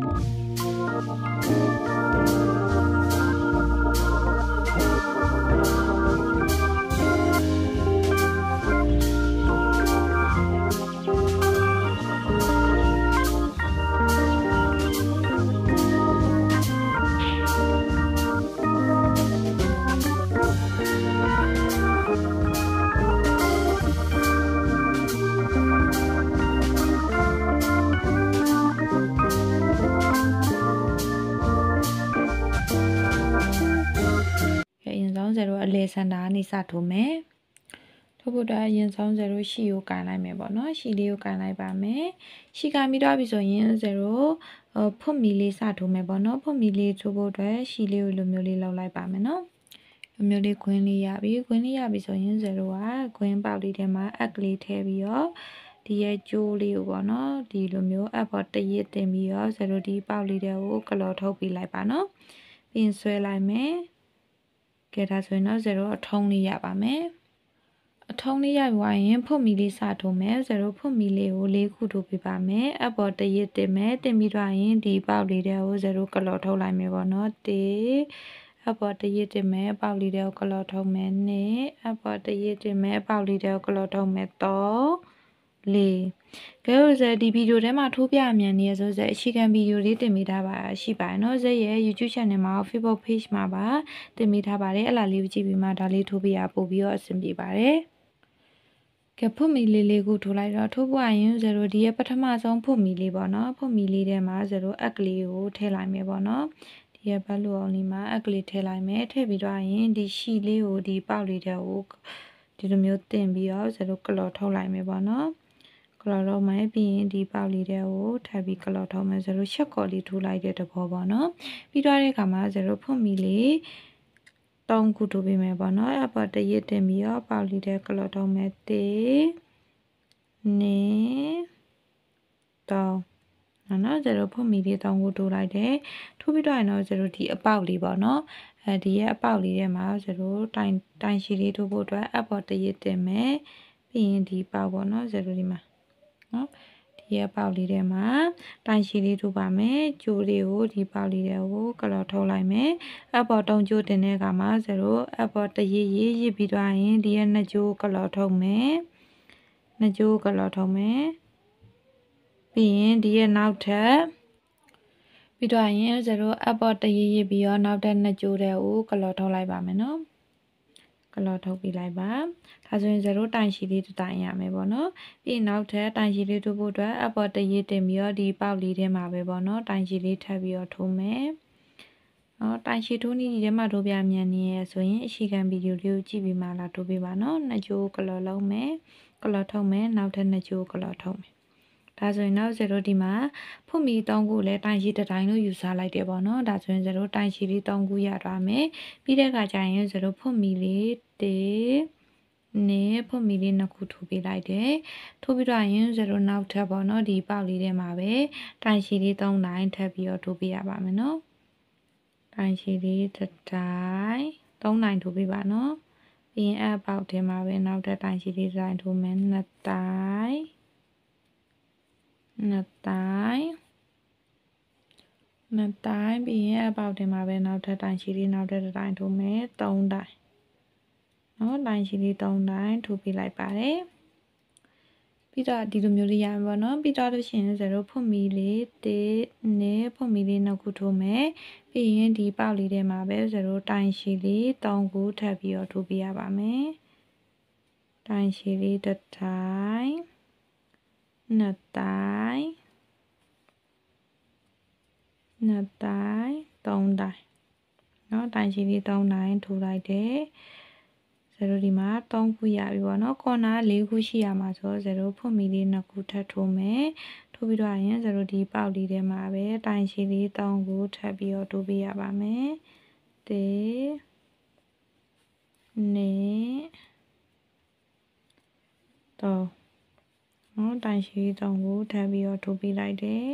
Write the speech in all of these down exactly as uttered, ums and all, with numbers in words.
zero အလေစန္ဒာနေစထိုးမယ်ထို့ဖို့အတွက်အရင်ဆုံး zero ရှိကိုကန်လိုက်မယ်ပေါ့နော်ရှိလေးကိုကန်လိုက်ပါမယ်ရှိကမိတော့ပြီဆိုရင် zero ဖွတ်မီလေးစထိုးမယ်ပေါ့နော်ဖွတ်မီလေးထိုးဖို့အတွက်ရှိလေးကိုလိုမျိုးလေးလောက်လိုက်ပါမယ်နော်လိုမျိုးလေးခွင်းလေးရပြီခွင်းလေးရပြီဆိုရင် zero ကခွင်းပေါက်လေးထဲမှာအက်ကလေးထည့်ပြီးတော့ဒီရဲ့ကျိုးလေးကိုပေါ့နော်ဒီလိုမျိုးအပေါ်တရစ်တင်ပြီးတော့ zero ဒီပေါက်လေးတွေကိုကလော်ထုတ်ပြီးလိုက်ပါနော်ပြင်ဆွဲလိုက်မယ်ကဲဒါဆိုရင်တော့ zero အထုံးလေးရပါမယ်အထုံးလေးရပြီးရင်ဖွတ်မီလေးစထိုးမယ် zero ဖွတ်မီလေးကိုလေးခုထိုးပြပါမယ်အပေါ်တရစ်တင်မယ်တင်ပြီးတော့ရင်ဒီပေါက်လေးတွေကို zero ကလော်ထုတ်လိုက်မယ်ပေါ့နော်တေအပေါ်တရစ်တင်မယ်ပေါက်လေးတွေကိုကလော်ထုတ်မယ်နှစ်အပေါ်တရစ်တင်မယ်ပေါက်လေးတွေကိုကလော်ထုတ်မယ်သုံးလေးကဲလို့ဆိုဒီဗီဒီယိုထဲမှာထိုးပြအမြန်နေရဆိုဆိုအခြေခံဗီဒီယိုလေးတင်ပေးထားပါရှိပါတယ်เนาะဇက်ရဲ့ YouTube channel မှာ Facebook page မှာပါတင်ပေးထားပါတယ်အဲ့လာလေးကြည့်ပြီးမှဒါလေးထိုးပြရပို့ပြီးတော့အဆင်ပြေပါတယ်ကဲဖွတ်မီလေးလေးကိုထိုးလိုက်တော့ထိုးပွားရင် zero ဒီရဲ့ပထမဆုံးဖွတ်မီလေးပေါ့နော်ဖွတ်မီလေးထဲမှာ zero အက်ကလေးကိုထည့်လိုက်မယ်ပေါ့နော်ဒီရဲ့ဘက်လူအောင်လေးမှာအက်ကလေးထည့်လိုက်မယ်ထည့်ပြီးတော့ရင်ဒီရှီလေးကိုဒီပေါက်လေးထဲကိုဒီလိုမျိုးတင်ပြီးတော့ zero ကလော်ထုတ်လိုက်မယ်ပေါ့နော်ကလော်တော့မယ်ပြီးရင်ဒီပေါက်လေးတွေကိုထပ်ပြီးကလော်ထုတ်မယ် zero ချက်ကော်လေးထိုးလိုက်တဲ့တဘောပေါ့နော်ပြီးတော့တဲ့အခါမှာ zero ဖွတ်မီလေးသုံးခုထိုးပေးမယ်ပေါ့နော်အပေါ်တရစ်တင်ပြီးတော့ပေါက်လေးတွေကလော်ထုတ်မယ်တေးနေတော့နော် zero ဖွတ်မီလေးသုံးခုထိုးလိုက်တယ်ထိုးပြီးတော့ရင်တော့ zero ဒီအပေါက်လေးပေါ့နော်အဲဒီရဲ့အပေါက်လေးထဲမှာ zero တိုင်တိုင်ရှည်လေးထိုးဖို့အတွက်အပေါ်တရစ်တင်မယ်ပြီးရင်ဒီပေါက်ပေါ့နော် zero ဒီမှာနော်ဒီရဲ့ပေါက်လေးထဲမှာတိုင်ရှည်လေးထိုးပါမယ်ကျိုးလေးကိုဒီပေါက်လေးတွေကိုကလော်ထုတ်လိုက်မယ်အပေါ်တုံးကျိုးတင်တဲ့အခါမှာ zero အပေါ်တရစ်ရစ်ရစ်ပြီးတော့ရင်ဒီရဲ့နှစ်ကျိုးကလော်ထုတ်မယ်နှစ်ကျိုးကလော်ထုတ်မယ်ပြီးရင်ဒီရဲ့နောက်ထပ်ပြီးတော့ရင် zero အပေါ်တရစ်ရစ်ပြီးတော့နောက်ထပ်နှစ်ကျိုးတွေကိုကလော်ထုတ်လိုက်ပါမယ်နော်ကလော်ထုတ်ပြီးလိုက်ပါဒါဆိုရင် zero တိုင်ရှည်လေးတစ်တိုင်ရမယ်ပေါ့နော်ပြီးနောက်ထပ်တိုင်ရှည်လေးထိုးဖို့အတွက်အပေါ်တရစ်တင်ပြီးတော့ဒီပေါက်လေးထဲမှာပဲပေါ့နော်တိုင်ရှည်လေးထပ်ပြီးတော့ထိုးမယ်နော်တိုင်ရှည်ထိုးနည်းဒီထဲမှာထိုးပြမြန်နေရဆိုရင်အရှိခံဗီဒီယိုလေးကိုကြည့်ပြီးမှလာထိုးပေးပါနော်နှစ်ကြိုးကလော်လုံးမယ်ကလော်ထုတ်မယ်နောက်ထပ်နှစ်ကြိုးကလော်ထုတ်မယ်ဒါဆိုရင်တော့ zero ဒီမှာဖွတ်မီသုံးခုလဲတိုင်ရှည်တစ်တိုင်းလို့ယူဆလိုက်တယ်ပေါ့နော်ဒါဆိုရင် zero တိုင်ရှည်လေးသုံးခုရသွားမယ်ပြီးတဲ့အခါကျရင် zero ဖွတ်မီလေးတေနေဖွတ်မီလေးနှစ်ခုထိုးပေးလိုက်တယ်ထိုးပြီးတော့ရင် zero နောက်ထပ်ပေါ့နော်ဒီပေါက်လေးထဲမှာပဲတိုင်ရှည်လေးသုံးတိုင်းထပ်ပြီးတော့ထိုးပေးရပါမယ်နော်တိုင်ရှည်လေးတစ်တိုင်းသုံးတိုင်းထိုးပေးပါနော်ပြီးရင်အပေါက်ထဲမှာပဲနောက်ထပ်တိုင်ရှည်လေးတစ်တိုင်းထိုးမယ်နှစ်တိုင်းနှစ်တိုင်းနှစ်တိုင်းပြီးရင်အပေါက်ထဲမှာပဲနောက်ထပ်တိုင်ရှည်လေးနောက်ထပ်တစ်တိုင်းထိုးမယ်သုံးတိုင်းနော်တိုင်ရှည်လေးသုံးတိုင်းထိုးပေးလိုက်ပါတယ်ပြီးတော့ဒီလိုမျိုးလေးရမှာပေါ့နော်ပြီးတော့လို့ရှိရင် zero ဖွတ်မီလေးတေးနေဖွတ်မီလေးနှစ်ခုထိုးမယ်ပြီးရင်ဒီပေါက်လေးထဲမှာပဲ zero တိုင်ရှည်လေးသုံးခုထပ်ပြီးတော့ထိုးပေးရပါမယ်တိုင်ရှည်လေးတစ်တိုင်းနှစ်တိုင်းနှစ်တိုင်းသုံးတိုင်းနော်တိုင်ရှည်လေးသုံးတိုင်းထိုးလိုက်တယ် zero ဒီမှာသုံးခုရပြီပေါ့နော်ကော်နာလေးခုရှိရမှာဆို zero ဖွတ်မီလေးနှစ်ခုထပ်ထိုးမယ်ထိုးပြီးတော့ရင် zero ဒီပေါက်လေးထဲမှာပဲတိုင်ရှည်လေးသုံးခုထပ်ပြီးတော့ထိုးပေးရပါမယ်တေနေတော့နော်တိုင်ရှည်သုံးခုထပ်ပြီးတော့ထိုးပေးလိုက်တယ်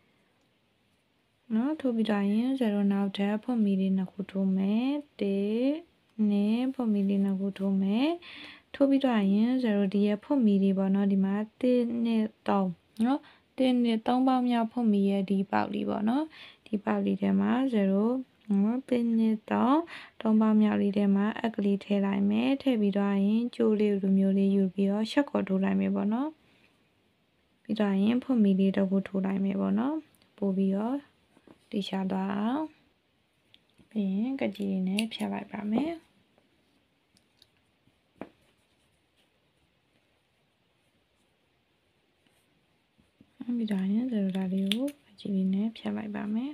နော်ထိုးပြီးတော့ရင် zero နောက်ထပ်ဖွတ်မီလေးနှစ်ခုထိုးမယ်တေနေဖွတ်မီလေးနှစ်ခုထိုးမယ်ထိုးပြီးတော့ရင် zero ဒီရဲ့ဖွတ်မီလေးပေါ့နော်ဒီမှာတစ်နှစ်သုံးနော်တင်းနဲ့သုံးပေါင်းမြောက်ဖွင့်ပြီးရဲ့ဒီပေါက်လေးပေါ့နော်ဒီပေါက်လေးထဲမှာzeroနော်တင်းနဲ့သုံးသုံးပေါင်းမြောက်လေးထဲမှာအက်ကလေးထည့်လိုက်မယ်ထည့်ပြီးတော့ရင်ကျိုးလေးလိုမျိုးလေးယူပြီးတော့ရှက်ခေါ်ထိုးလိုက်မယ်ပေါ့နော်ပြီးတော့ရင်ဖွင့်ပြီးလေးတော့ကိုထိုးလိုက်မယ်ပေါ့နော်ပို့ပြီးတော့တိချသွားအောင်ပြီးရင်ကကြီးလေးနဲ့ဖြတ်လိုက်ပါမယ်ပြီးတော့ရင်zeroဓာတ်လေးကိုကကြီးလေးနဲ့ဖြတ်လိုက်ပါမယ်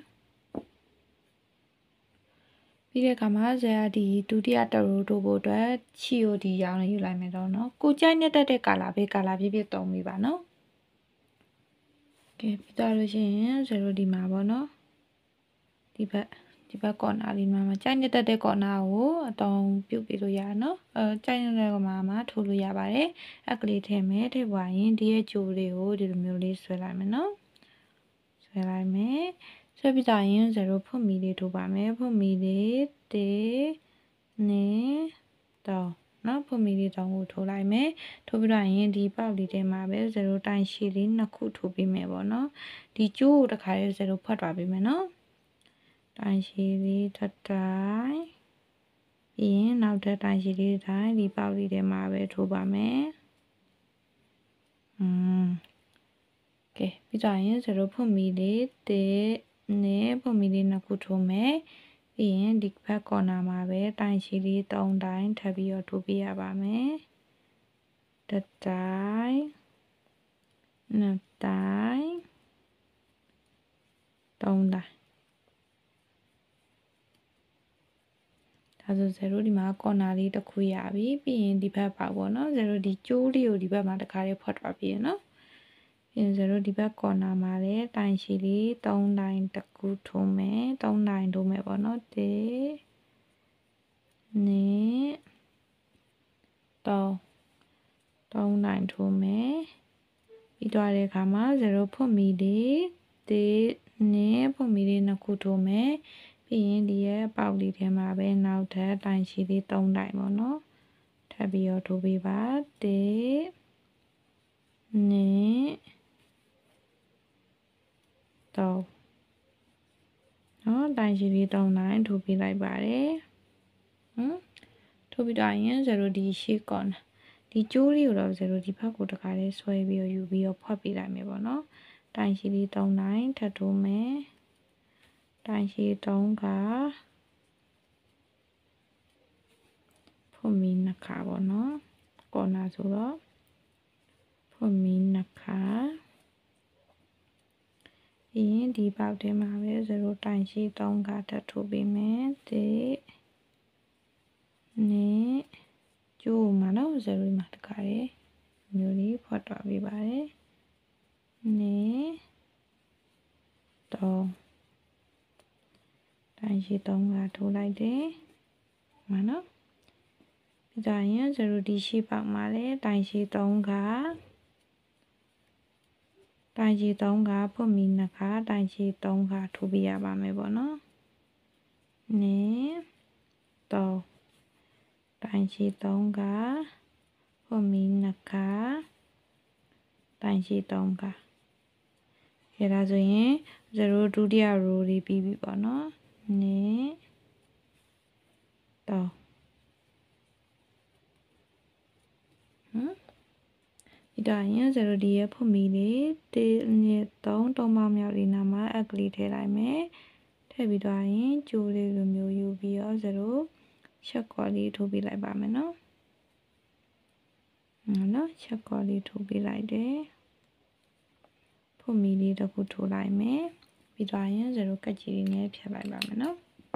ပြီးတဲ့အခါမှာဇာဒီဒုတိယတရိုးတို့ဖို့အတွက်ချီယိုဒီရောင်းနေယူလိုက်မယ်တော့နော်ကိုကြိုက်နေတဲ့တဲ့ကာလာဘေးကာလာပြည့်ပြည့်သုံးပြီပါနော်ကဲပြီးတော့လို့ရှိရင်zeroဒီမှာပေါ့နော်ဒီဘက်ဒီဘက်ကော်နာလေးမှာကြိုက်နေတဲ့တဲ့ကော်နာကိုအတောင်ပြုတ်ပြီးလို့ရနော်အဲကြိုက်နေတဲ့ကော်နာမှာထိုးလို့ရပါတယ်အကလေးထည့်မယ်ထည့်ပွားရင်ဒီရဲ့ဂျိုလေးကိုဒီလိုမျိုးလေးဆွဲလိုက်မယ်နော်ဆွဲလိုက်မယ်ဆွဲပြီးတော့ရင်zeroဖွင့်မီလေးထိုးပါမယ်ဖွင့်မီလေးတေနေတော့နော်ဖွင့်မီလေးတောင်းကိုထိုးလိုက်မယ်ထိုးပြီးတော့ရင်ဒီပေါက်လေးထဲမှာပဲzeroတိုင်ရှည်လေးနှစ်ခုထိုးပေးမယ်ပေါ့နော်ဒီကျိုးကိုတစ်ခါလေး zero ဖတ်သွားပေးမယ်နော်တိုင်ရှည်လေးတစ်တိုင်းပြီးရင်နောက်ထပ်တိုင်ရှည်လေးတစ်တိုင်းဒီပေါက်လေးထဲမှာပဲထိုးပါမယ်อืมကဲပြီးတော့ရင်zeroဖွင့်မီလေးတေနေဖွင့်မီလေးနှစ်ခုထိုးမယ်ပြီးရင်ဒီဘက်ကော်နာမှာပဲတိုင်ရှည်လေးသုံးတိုင်းထပ်ပြီးတော့ထိုးပေးရပါမယ်တစ်တိုင်းနှစ်တိုင်းသုံးတိုင်းဒါဆိုzeroဒီမှာကော်နာလေးတစ်ခုရပြီပြီးရင်ဒီဘက်ပါပေါ့နော်zeroဒီကျိုးလေးကိုဒီဘက်မှာတစ်ခါလေးဖွက်သွားပြီနော်ပြီးရင်zeroဒီဘက်ကော်နာမှာလည်းတိုင်ရှည်လေးသုံးတိုင်းတစ်ခုထိုးမယ်သုံးတိုင်းထိုးမယ်ပေါ့နော်တေနေတော့သုံးတိုင်းထိုးမယ်ပြီးတော့တဲ့အခါမှာzeroဖွင့်မီလေးတေနေဖွင့်မီလေးနှစ်ခုထိုးမယ်ပြီးရင်ဒီရဲ့ပေါက်လေးထဲမှာပဲနောက်ထပ်တိုင်ရှည်လေးသုံးတိုင်းပေါ့နော်ထပ်ပြီးတော့ထိုးပေးပါတေနေတော့နော်တိုင်ရှည်လေးသုံးတိုင်းထိုးပေးလိုက်ပါတယ်ဟမ်ထိုးပြီးတော့ရင်zeroဒီရှေ့ကော်နာဒီကျိုးလေးကိုတော့zeroဒီဘက်ကိုတခါလေးဆွဲပြီးတော့ယူပြီးတော့ဖွက်ပေးလိုက်မယ်ပေါ့နော်တိုင်ရှည်လေးသုံးတိုင်းထပ်ထိုးမယ်တိုင်ရှည်သုံးကဖွင့်မီနှစ်ခါပေါ့နော်ကော်နာဆိုတော့ဖွင့်မီနှစ်ခါပြီးရင်ဒီပေါက်ထဲမှာပဲzeroတိုင်ရှည်သုံးကထပ်ထိုးပေးမယ်တေနေကျိုးမှာနော်zeroမှာတခါလေးမျိုးလေးဖွက်တော့ပေးပါတယ်နေတော့တိုင်ရှည်သုံးကထိုးလိုက်တယ်မှာနော်ပြီးတော့ရင်zeroဒီရှေ့ပေါက်မှာလည်းတိုင်ရှည်သုံးကတိုင်ရှည်သုံးကဖွင့်မီနှစ်ခါတိုင်ရှည်သုံးကထိုးပေးရပါမယ်ပေါ့နော်နေတော့တိုင်ရှည်သုံးကဖွင့်မီနှစ်ခါတိုင်ရှည်သုံးကအဲဒါဆိုရင်zeroဒုတိယ row လေးပြီးပြီပေါ့နော်နေတော့ဟမ်ဒီတိုင်းရင်zeroဒီရဲ့ဖွင့်မီလေးတေနှစ်သုံးသုံးပေါင်းမြောက်လေးနာမှာအက်ကလေးထည့်လိုက်မယ်ထည့်ပြီးတော့ရင်ကျိုးလေးလိုမျိုးယူပြီးတော့zeroချက်ကော်လေးထိုးပေးလိုက်ပါမယ်နော်နော်ချက်ကော်လေးထိုးပေးလိုက်တယ်ဖွင့်မီလေးတစ်ခုထိုးလိုက်မယ်ပြီးတော့ရင်zeroကတ်ကြီးလေးနဲ့ဖြတ်လိုက်ပါမယ်နော်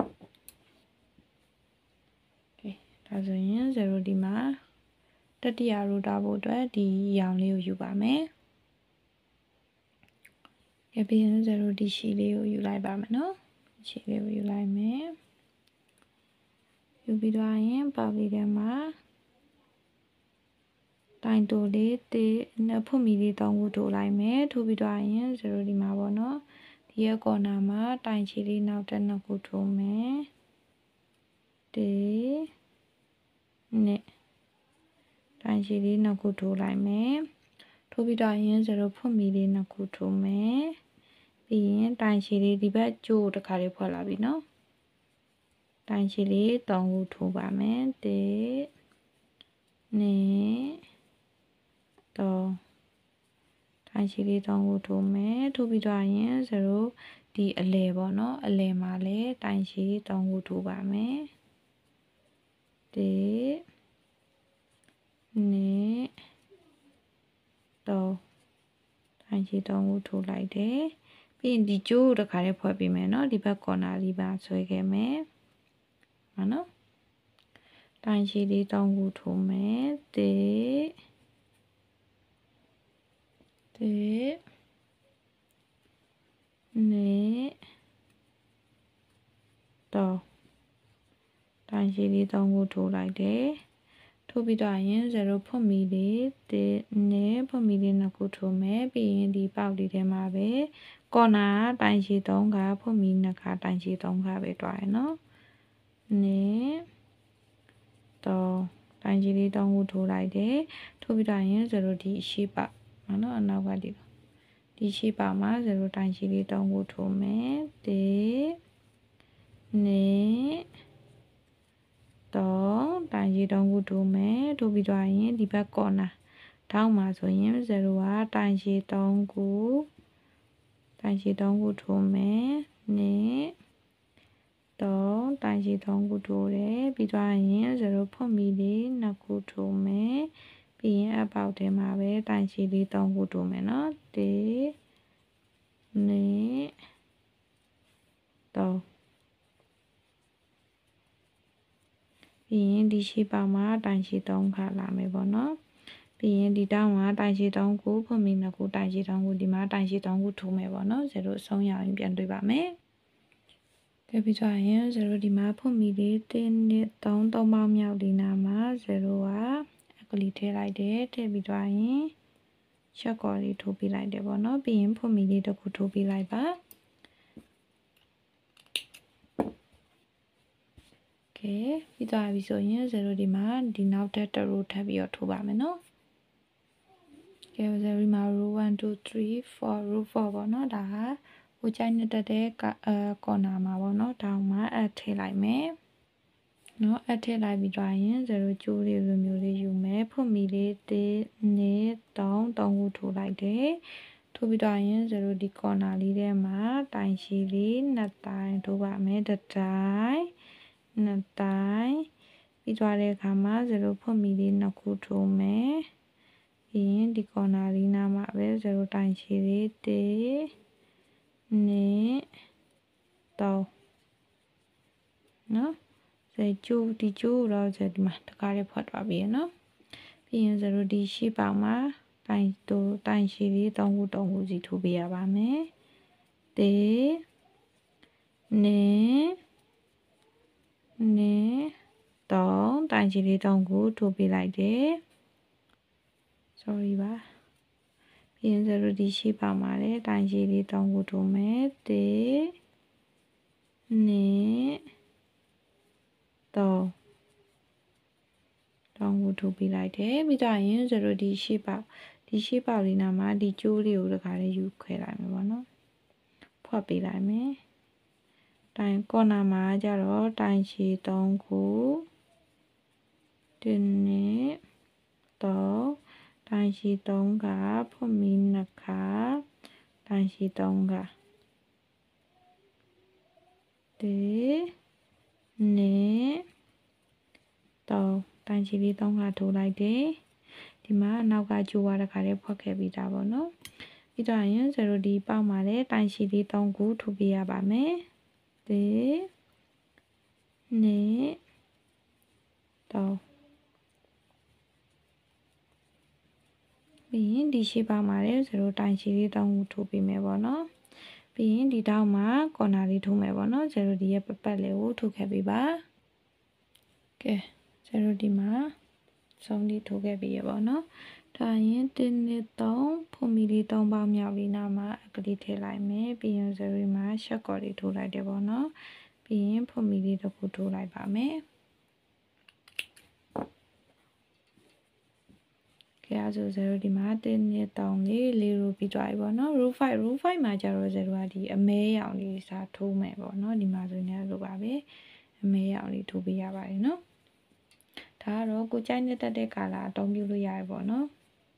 ကဲဒါဆိုရင်zeroဒီမှာတတိယရိုးတာဖို့အတွက်ဒီရောင်လေးကိုယူပါမယ်ကဲပြီးရင်zeroဒီရှီလေးကိုယူလိုက်ပါမယ်နော်ရှီလေးကိုယူလိုက်မယ်ယူပြီးတော့ရင်ပေါက်လေးထဲမှာတိုင်တိုလေးတေဖွင့်မီလေးတောင်းကိုထိုးလိုက်မယ်ထိုးပြီးတော့ရင်zeroဒီမှာပေါ့နော်ဒီရဲ့ကော်နာမှာတိုင်ချီလေးနောက်တစ်နှစ်ခုထိုးမယ်တေနဲ့တိုင်ချီလေးနှစ်ခုထိုးလိုက်မယ်ထိုးပြီးတော့ရင်ဇီရိုဖွင့်မီလေးနှစ်ခုထိုးမယ်ပြီးရင်တိုင်ရှည်လေးဒီဘက်ကျိုးတစ်ခါလေးဖွက်လာပြီနော်တိုင်ရှည်လေးသုံးခုထိုးပါမယ်တစ်နှစ်သုံးတိုင်ရှည်လေးသုံးခုထိုးမယ်ထိုးပြီးတော့ရင်ဇီရိုဒီအလဲပေါ့နော်အလဲမှာလည်းတိုင်ရှည်သုံးခုထိုးပါမယ်တစ်နှစ်သုံးတိုင်ရှည်သုံးခုထိုးလိုက်တယ်ပြီးရင်ဒီကျိုးတစ်ခါလေးဖွဲ့ပေးမယ်နော်ဒီဘက်ကော်နာလေးပါဆွဲခဲ့မယ်ဟာနော်တိုင်ရှည်လေးသုံးခုထိုးမယ်တစ်တစ်နှစ်သုံးတိုင်ရှည်လေးသုံးခုထိုးလိုက်တယ်ထိုးပြီးတော့ရင်ဇီရိုဖွင့်မီလေးတစ်နှစ်ဖွင့်မီလေးနှစ်ခုထိုးမယ်ပြီးရင်ဒီပေါက်လေးထဲမှာပဲကော်နာတိုင်ရှည်သုံးခါဖွင့်မီနှစ်ခါတိုင်ရှည်သုံးခါပဲတွားရနော်နှစ်သုံးတိုင်ရှည်လေးသုံးခုထိုးလိုက်တယ်ထိုးပြီးတော့ရင်ဇီရိုဒီရှေ့ပေါက်နော်အနောက်ကဒီဒီရှေ့ပေါက်မှာဇီရိုတိုင်ရှည်လေးသုံးခုထိုးမယ်တစ်နှစ်သုံးတိုင်ရှည်သုံးခုထိုးမယ်ထိုးပြီးတော့ရင်ဒီဘက်ကော်နာထောင်းမှာဆိုရင်ဇီရိုကတိုင်ရှည်သုံးခုတိုင်ရှည်သုံးခုထိုးမယ်နှစ်သုံးတိုင်ရှည်သုံးခုထိုးတယ်ပြီးတော့ရင်ဇီရိုဖွင့်မီလေးနှစ်ခုထိုးမယ်ပြီးရင်အပေါက်ထဲမှာပဲတိုင်ရှည်လေးသုံးခုထိုးမယ်နော်တစ်နှစ်သုံးပြီးရင်ဒီရှေ့ပေါက်မှာတိုင်ရှည်သုံးခါလာမယ်ပေါ့နော်ပြီးရင်ဒီတောင်းမှာတိုင်ရှည်သုံးခုဖွင့်မီနှစ်ခုတိုင်ရှည်သုံးခုဒီမှာတိုင်ရှည်သုံးခုထိုးမယ်ပေါ့နော်ဇီရိုအဆုံးရရင်ပြန်တွေ့ပါမယ်ကဲပြီးတော့ရင်ဇီရိုဒီမှာဖွင့်မီလေးတစ်နှစ်သုံးသုံးပေါင်းမြောက်ဒီနာမှာဇီရိုကအကလီထည့်လိုက်တယ်ထည့်ပြီးတော့ရင်ရှက်ကော်လေးထိုးပေးလိုက်တယ်ပေါ့နော်ပြီးရင်ဖွင့်မီလေးတစ်ခုထိုးပေးလိုက်ပါကဲပြီးသွားပြီဆိုရင်ဇီရိုဒီမှာဒီနောက်ထပ်တစ်ရိုးထပ်ပြီးတော့ထိုးပါမယ်နော်ကဲဇီရိုမှာ row one two three four row four ပေါ့နော်ဒါဟာဟိုချိုင်းနဲ့တက်တဲ့အဲကော်နာမှာပေါ့နော်တောင်းမှာအထည့်လိုက်မယ်နော်အထည့်လိုက်ပြီးတော့ရင်ဇီရိုကျိုးလေးလိုမျိုးလေးယူမယ်ဖွင့်မီလေးတစ်နှစ်သုံးသုံးခုထိုးလိုက်တယ်ထိုးပြီးတော့ရင်ဇီရိုဒီကော်နာလေးထဲမှာတိုင်ရှည်လေးနှစ်တိုင်ထိုးပါမယ်တစ်တိုင်နှစ်တိုင်ပြီးသွားတဲ့အခါမှာဇီရိုဖွင့်မီလေးနှစ်ခုထိုးမယ်ပြီးရင်ဒီကော်နာလေးနားမှာပဲဇီရိုတိုင်ရှည်လေးတစ်နှစ်သုံးနော်ဇီကျိုးဒီကျိုးတော့ဇီဒီမှာတကားလေးဖွက်သွားပြီနော်ပြီးရင်ဇီရိုဒီရှေ့ပေါက်မှာတိုင်တိုးတိုင်ရှည်လေးသုံးခုသုံးခုစီထိုးပေးရပါမယ်တစ်နှစ်နှစ်သုံးတိုင်ရှည်လေးသုံးခုထိုးပေးလိုက်တယ် sorry ပါပြီးရင်ဇီရိုဒီရှေ့ပေါက်မှာလည်းတိုင်ရှည်လေးသုံးခုထိုးမယ်တစ်နှစ်သုံးတောင်းခုထိုးပေးလိုက်တယ်ပြီးတော့ရင်ဇီရိုဒီရှေ့ပေါက်ဒီရှေ့ပေါက်လေးနာမှာဒီကျိုးလေးကိုတခါလေးယူခွဲလိုက်မယ်ပေါ့နော်ဖွက်ပေးလိုက်မယ်တိုင်ကော်နာမှာကျတော့တိုင်ရှည်သုံးခုတစ်နှစ်သုံးတိုင်ရှည်သုံးခါဖွင့်မီနှစ်ခါတိုင်ရှည်သုံးခါတစ်နှစ်သုံးတိုင်ရှည်လေးသုံးခါထိုးလိုက်တယ်ဒီမှာအနောက်ကကျိုးဝါတစ်ခါလေးဖွက်ခဲ့ပြီးသားပေါ့နော်ပြီးတော့ရင်ဇီရိုဒီပေါက်မှာလည်းတိုင်ရှည်လေးသုံးခုထိုးပေးရပါမယ်တစ်နှစ်သုံးပြီးရင်ဒီရှေ့ပေါက်မှာလည်းဇီရိုတိုင်ရှည်လေးသုံးခုထိုးပေးမယ်ပေါ့နော်ပြီးရင်ဒီတောက်မှာကော်နာလေးထိုးမယ်ပေါ့နော်ဇီရိုဒီရဲ့ပတ်ပတ်လေးကိုထိုးခဲ့ပေးပါကဲဇီရိုဒီမှာဆုံးလေးထိုးခဲ့ပေးရပေါ့နော်ဒါရင်တစ်နှစ်သုံးဖွင့်မီလေးသုံးပေါင်းမြောက်လေးနာမှာအကလေးထည့်လိုက်မယ်ပြီးရင်ဇီရိုမှာရှက်ကော်လေးထိုးလိုက်တယ်ပေါ့နော်ပြီးရင်ဖွင့်မီလေးတစ်ခုထိုးလိုက်ပါမယ်ကကဲအဲ့ဆိုzeroဒီမှာတစ်နှစ်သုံးလေးလေးရိုပြီးသွားပြီပေါ့နော် root five root five မှာကျတော့zeroကဒီအမဲရောင်လေးစာထိုးမယ်ပေါ့နော်ဒီမှာဆိုရင်လည်းလိုပါပဲအမဲရောင်လေးထိုးပေးရပါတယ်နော်ဒါကတော့ကိုကြိုက်နေတဲ့တဲ့ကာလာအသုံးပြုလို့ရတယ်ပေါ့နော်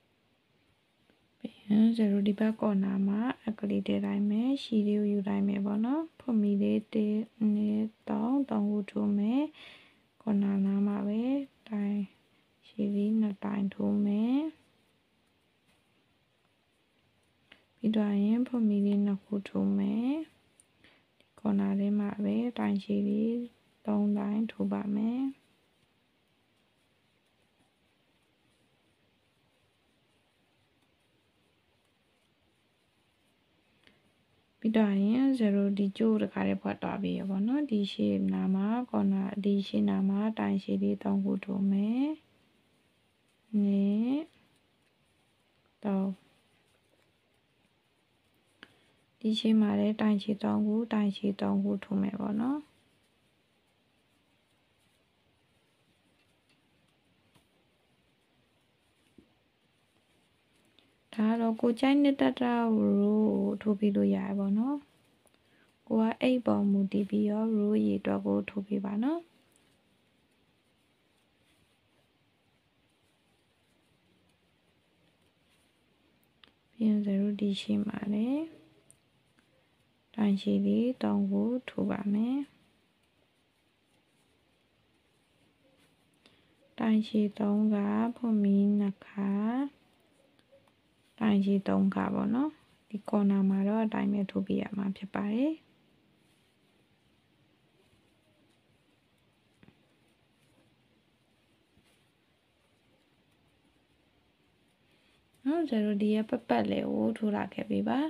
ပြီးရင်zeroဒီဘက်ကော်နာမှာအကလေးတဲ့တိုင်းမယ်ရှီလေးကိုယူတိုင်းမယ်ပေါ့နော်ဖွင့်ပြီးလေးတစ်နှစ်သုံးသုံးခုထိုးမယ်ကော်နာနာမှာပဲတိုင်းရှီလေးနှစ်တိုင်းထိုးမယ်ပြီးတော့ရင်ဖွင့်ပြီးလေးနှစ်ခုထိုးမယ်ဒီကော်နာထဲမှာပဲတိုင်းရှီလေးသုံးတိုင်းထိုးပါမယ်ပြီးတော့ရင်zeroဒီကျိုးတခါလေးဖွက်သွားပြီရပေါ့နော်ဒီရှေ့နာမှာကော်နာဒီရှေ့နာမှာတိုင်းရှေ့လေးသုံးခုထိုးမယ်နှစ်သုံးဒီရှေ့မှာလည်းတိုင်းရှေ့သုံးခုတိုင်းရှေ့သုံးခုထိုးမယ်ပေါ့နော်ဒါတော့ကိုကြိုက်နေတဲ့တာရိုးထိုးပြီးလို့ရတယ်ပေါ့နော်ကိုကအိတ်ပေါ်မူတည်ပြီးရောရိုးရည်အတွက်ကိုထိုးပေးပါနော်ပြီးရင်zeroဒီရှိမှာလေတိုင်းရှိလေးသုံးခုထိုးပါမယ်တိုင်းရှိသုံးကဖွင့်ပြီးနှစ်ခါတိုင်းရှိသုံးခါပေါ့နော်ဒီကော်နာမှာတော့အတိုင်းပဲထိုးပေးရမှာဖြစ်ပါတယ်နော်zeroဒီရဲ့ပတ်ပတ်လေးကိုထိုးလာခဲ့ပြီပါ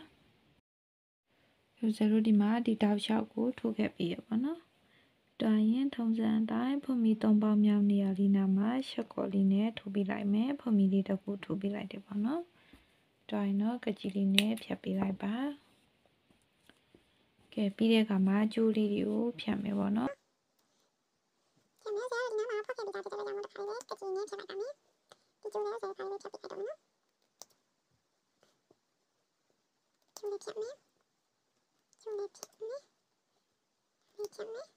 zeroဒီမှာဒီတောက်လျှောက်ကိုထိုးခဲ့ပြီရပါတော့တိုင်းရင်ထုံစံအတိုင်းဖွင့်ပြီးသုံးပေါင်းမြောက်နေရာလေးနာမှာရှက်ကော်လေးနဲ့ထိုးပေးလိုက်မယ်ဖွင့်ပြီးလေးတစ်ခုထိုးပေးလိုက်တယ်ပေါ့နော်တိုင်းတော့ကကြီးလေးနဲ့ဖြတ်ပေးလိုက်ပါကဲပြီးတဲ့အခါမှာကျိုးလေးတွေကိုဖြတ်မယ်ပေါ့နော်ဖြတ်မယ်ဆရာဒီနားမှာဖောက်ခဲ့ပြီးသားဒီကြောင့်တစ်ခါလေးကကြီးနဲ့ဖြတ်လိုက်ပါမယ်ဒီကျိုးလေးကိုဆရာခါလေးဖြတ်ပေးလိုက်တော့မယ်နော်ကျိုးလေးဖြတ်မယ်ကျိုးလေးဖြတ်မယ်လေးဖြတ်မယ်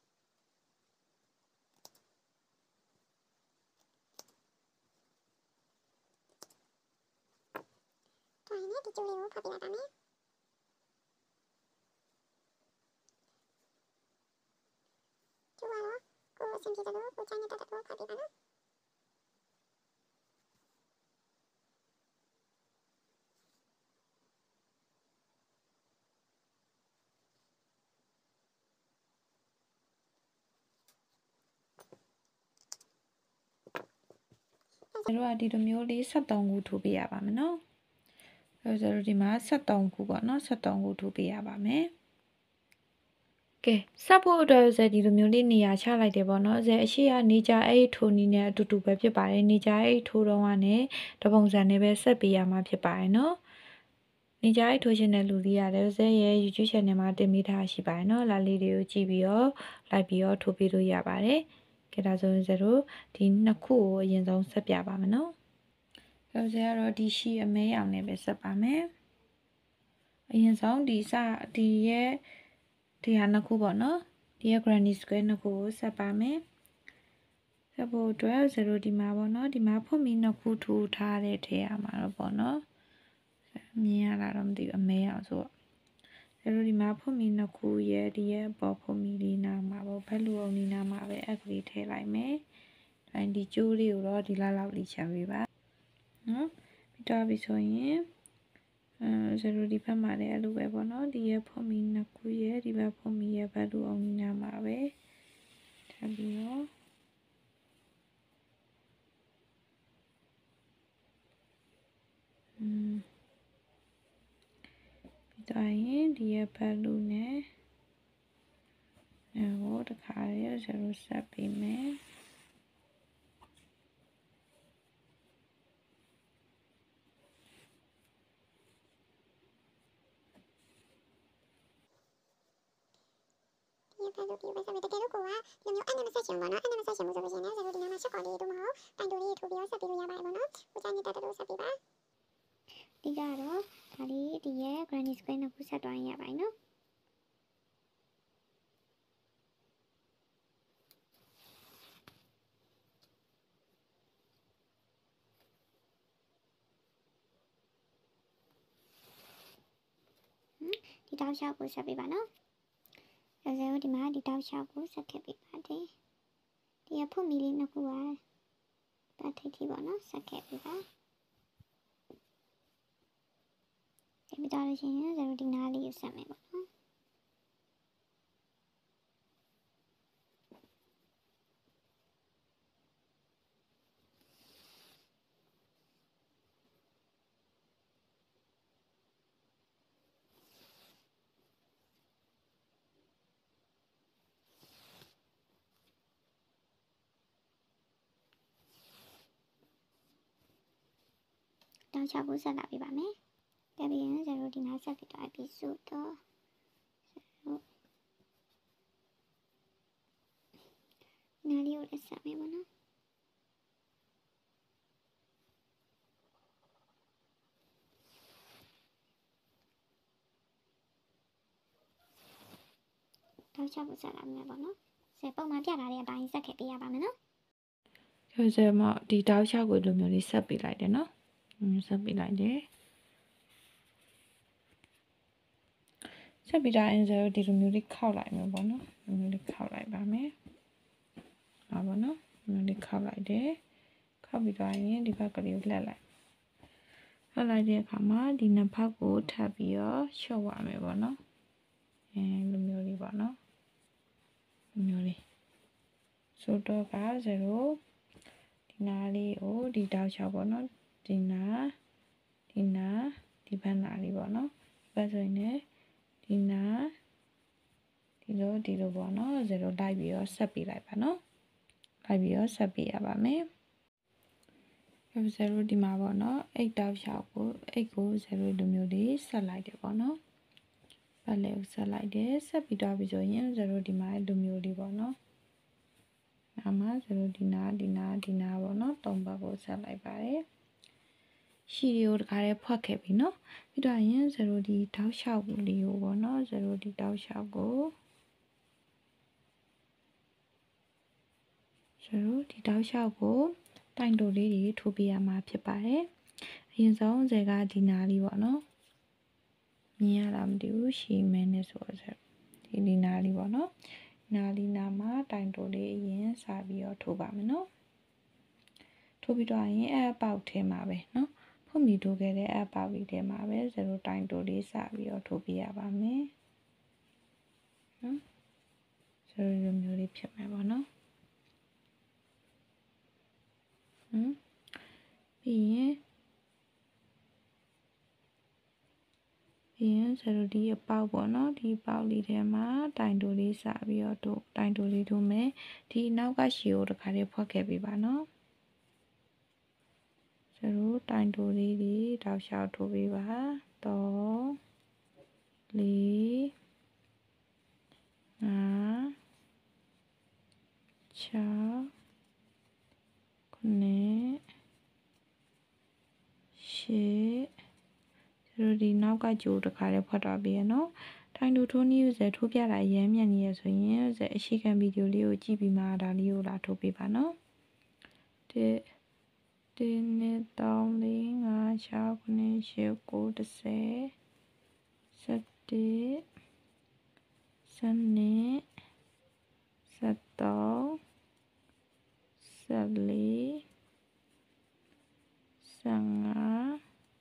တိုင်းနဲ့ဒီကျိုးလေးကိုဖောက်ပေးလိုက်ပါမယ်ကျိုးကတော့ကိုယ်အဆင်ပြေတယ်လို့ကိုချိုင်းနေတဲ့တော့ဖောက်ပေးပါနော်ကျွန်တော်ကဒီလိုမျိုးလေးsevenခုထိုးပေးရပါမယ်နော်အဲဆိုတော့ဒီမှာsevenခုပေါ့နော်sevenခုထိုးပေးရပါမယ်ကဲဆက်ဖို့အတွက်ဇက်ဒီလိုမျိုးလေးနေရာချလိုက်တယ်ပေါ့နော်ဇက်အရှိကနေကြအဲ့ထိုးနီးနဲ့အတူတူပဲဖြစ်ပါတယ်နေကြအဲ့ထိုးတော့ကနေတပုံစံနဲ့ပဲဆက်ပေးရမှာဖြစ်ပါတယ်နော်နေကြအဲ့ထိုးရှင်တဲ့လူလေးရတယ်ဇက်ရဲ့ YouTube channel မှာတင်ပေးထားရှိပါတယ်နော်လာလေးတွေကိုကြည့်ပြီးတော့လိုက်ပြီးတော့ထိုးပေးလို့ရပါတယ်ကဲဒါဆိုရင်ဇက်တို့ဒီနှစ်ခုကိုအရင်ဆုံးဆက်ပြပါမယ်နော်အဲဇက်ကတော့ဒီရှိအမဲအောင်နဲ့ပဲဆက်ပါမယ်အရင်ဆုံးဒီစဒီရဲ့ဒီဟာနှစ်ခုပေါ့နော်ဒီရဲ့ granny square နှစ်ခုကိုဆက်ပါမယ်ဆက်ဖို့အတွက်zeroဒီမှာပေါ့နော်ဒီမှာဖွင့်ပြီးနှစ်ခုထူထားတဲ့ထဲရမှာတော့ပေါ့နော်မြင်ရတာတော့မသိဘူးအမဲအောင်ဆိုတော့zeroဒီမှာဖွင့်ပြီးနှစ်ခုရဲ့ဒီရဲ့ပေါ်ဖွင့်ပြီးလေးနာမှာပေါ့ဘက်လူအောင်လေးနာမှာပဲအကလေးထည့်လိုက်မယ်ဒါဒီကျိုးလေးကိုတော့ဒီလောက်လောက်လေးချပေးပါနော်ပြီးတော့ပြီဆိုရင်အဲzeroဒီဘက်မှာလည်းအဲ့လိုပဲပေါ့နော်ဒီရဲ့ဖွင့်ပြီးနှစ်ခုရဲ့ဒီဘက်ဖွင့်ပြီးရဲ့ဘက်လူအောင်နီနာမှာပဲထပ်ပြီးတော့อืมပြီးတော့ရင်ဒီရဲ့ဘက်လူနဲ့အဲဟိုတခါရဲ့zeroဆက်ပေးမယ်ဒီဖတ်လို့ပြီးပဲဆက်ပြီးတကယ်လို့ကိုကဒီလိုမျိုး animal section ပေါ့နော် animal section လို့ဆိုလို့ရှိရင်လည်းဇာတို့ဒီနာမှာချက်ကော်လေးတို့မဟုတ်တိုင်တိုလေးထိုးပြီးတော့ဆက်ပြီးလို့ရပါတယ်ပေါ့နော်ကိုကြိုင်နေတဲ့တို့ဆက်ပြီးပါဒီကတော့ဒါလေးဒီရဲ့ granny square နှစ်ခုဆက်သွားရင်ရပါတယ်နော်ဒီတောက်လျှောက်ကိုဆက်ပေးပါနော်။အဲဆိုဒီမှာဒီတောက်လျှောက်ကိုဆက်ခဲ့ပေးပါတယ်။ဒီရဖွင့်မီလေးနှစ်ခုပါ။ဒါထိပ်ထိပေါ့နော်ဆက်ခဲ့ပေးပါ။ဒီပြီးတော့လို့ရှိရင်ဇာတို့ဒီနားလေးကိုဆက်မယ်ပေါ့နော်။တောက်လျှောက်ကိုဆက်လာပေးပါမယ်။ကြပြီးရင်ဇာတို့ဒီနားဆက်ပြီးတော့ episode တော့နားလေးကိုလည်းဆက်မယ်ပေါ့နော်။တောက်လျှောက်ကိုဆက်လာမယ်ပေါ့နော်။ဆက်ပုံမှန်ပြထားတဲ့အတိုင်းဆက်ခဲ့ပေးရပါမယ်နော်။ဆိုတော့မှဒီတောက်လျှောက်ကိုလိုမျိုးလေးဆက်ပေးလိုက်တယ်နော်။ဆက်ပေးလိုက်တယ်။ဆက်ပြီးတော့အင်ဇာတို့ဒီလိုမျိုးလေးခောက်လိုက်မယ်ပေါ့နော်။ဒီလိုမျိုးလေးခောက်လိုက်ပါမယ်။ဟာပေါ့နော်။ဒီလိုလေးခောက်လိုက်တယ်။ခောက်ပြီးတော့ရင်ဒီဘက်ကလေးကိုလှက်လိုက်။လှက်လိုက်တဲ့အခါမှာဒီနှစ်ဖက်ကိုထပ်ပြီးတော့လျှော့ရမယ်ပေါ့နော်။အဲလိုမျိုးလေးပေါ့နော်။လိုမျိုးလေးဆိုတော့ကဇာတို့ဒီနားလေးကိုဒီတောက်လျှောက်ပေါ့နော်။ဒီနားဒီနားဒီဘက်နားလေးပေါ့နော်။ဒီဘက်ဆိုရင်လည်းဒီနာဒီလိုဒီလိုပေါ့နော်ဇာတို့လိုက်ပြီးတော့ဆက်ပေးလိုက်ပါနော်လိုက်ပြီးတော့ဆက်ပေးရပါမယ်အဲ့ဇာတို့ဒီမှာပေါ့နော်အိတ်တောက်လျှောက်ကိုအိတ်ကိုဇာတို့လိုမျိုးလေးဆက်လိုက်တယ်ပေါ့နော်ပတ်လဲကိုဆက်လိုက်တယ်ဆက်ပြီးတော့ပြီးဆိုရင်ဇာတို့ဒီမှာလိုမျိုးလေးပေါ့နော်နာမှာဇာတို့ဒီနာဒီနာဒီနာပေါ့နော်သုံးဘက်ကိုဆက်လိုက်ပါတယ်ရှီရီကိုတခါလေးဖွက်ခဲ့ပြီနော်ပြီးတော့ရင်ဇာတို့ဒီတောက်လျှောက်လေးကိုပေါ့နော်ဇာတို့ဒီတောက်လျှောက်ကိုဇာတို့ဒီတောက်လျှောက်ကိုတိုင်တိုလေးတွေထိုးပေးရမှာဖြစ်ပါတယ်အရင်ဆုံးဇာကဒီနာလေးပေါ့နော်မြင်ရတာမသိဘူးရှီမဲနဲ့ဆိုတော့ဇာဒီဒီနာလေးပေါ့နော်နာလီနာမှာတိုင်တိုလေးအရင်စပြီးတော့ထိုးပါမယ်နော်ထိုးပြီးတော့ရင်အပေါက်ထဲမှာပဲနော်ဖွင့်ပြီးထိုးခဲ့တဲ့အပေါက်လေးထဲမှာပဲဇာတို့တိုင်တိုလေးစပြီးတော့ထိုးပြရပါမယ်နော်ဇာတို့လိုမျိုးလေးဖြစ်မယ်ပေါ့နော်ဟမ်ပြီးရင်ပြီးရင်ဇာတို့ဒီအပေါက်ပေါ့နော်ဒီအပေါက်လေးထဲမှာတိုင်တိုလေးစပြီးတော့ထိုးတိုင်တိုလေးထိုးမယ်ဒီနောက်ကရှည်ကိုတစ်ခါလေးဖွက်ခဲ့ပေးပါနော်ဇာတို့တိုင်တိုလေးတွေတောက်လျှောက်ထိုးပေးပါတော့လေးငါးခြောက်ခုနှစ်ရှစ်တို့ဒီနောက်ကကြိုးတစ်ခါလေးဖွက်တော့ပြီးရနော်ထိုင်တူထိုးနည်းဥစဉ်ထိုးပြတာရမ်းမြန်နေရဆိုရင်ဥစဉ်အရှိခံဗီဒီယိုလေးကိုကြည့်ပြီးမှဒါလေးကိုလာထိုးပေးပါနော်တစ်တစ်နှစ်သုံးလေးငါးခြောက်ခုနှစ်ရှစ်ကိုတစ်ဆယ်ဆယ့်တစ်ဆယ့်နှစ်ဆယ့်သုံးဆယ့်လေးဆယ့်ငါး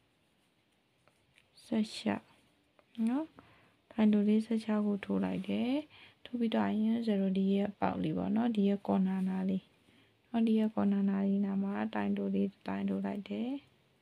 ဆက်ရှာနော်ထိုင်တူလေးဆက်ချကိုထိုးလိုက်တယ်ထိုးပြီးတော့ရင်ဇီရိုဒီရဲ့ပေါက်လေးပေါ့နော်ဒီရဲ့ကော်နာနာလေးနော်ဒီရဲ့ကော်နာနာလေးနာမှာတိုင်တူလေးတိုင်ထိုးလိုက်တယ်